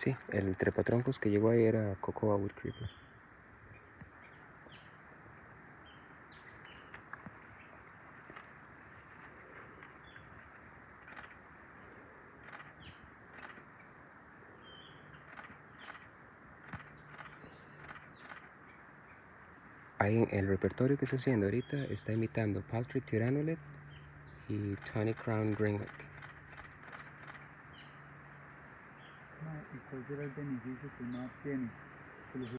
Sí, el trepatroncos que llegó ahí era Cocoa Wood Creeper. Ahí el repertorio que está haciendo ahorita está imitando Paltry Tyrannolet y Tawny Crown Ringlet. ¿Y cuál será el beneficio que uno obtiene?